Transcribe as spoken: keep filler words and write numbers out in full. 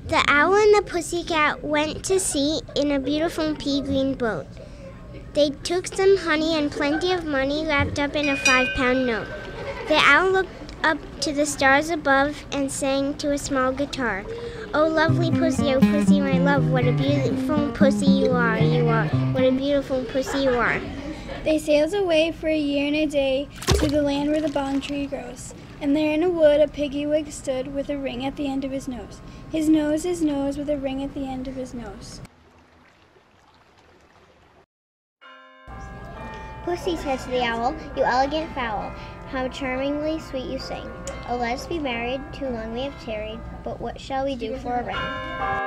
The owl and the pussycat went to sea in a beautiful pea green boat. They took some honey and plenty of money wrapped up in a five-pound note. The owl looked up to the stars above and sang to a small guitar. Oh, lovely pussy, oh, pussy, my love, what a beautiful pussy you are, you are, what a beautiful pussy you are. They sailed away for a year and a day to the land where the balm tree grows. And there in a wood a piggy-wig stood with a ring at the end of his nose. His nose, his nose, with a ring at the end of his nose. Pussy, said to the owl, you elegant fowl, how charmingly sweet you sing. Oh, let us be married, too long we have tarried, but what shall we do for a ring?